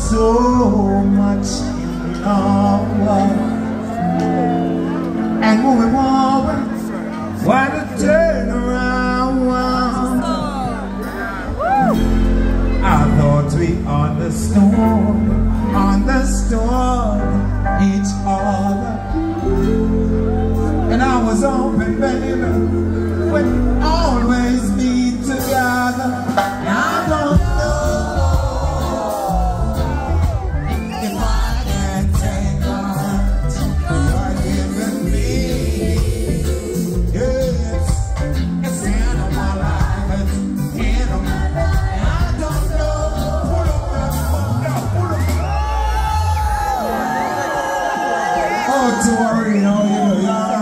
so much in love. And when we want, why to turn around? I thought we understood each other. And I was hoping, baby, we'd always be together. I don't know if I can take what you're giving me. Yes, it's the end of my life, it's the end of my life. I don't know. Oh, to worry, you know,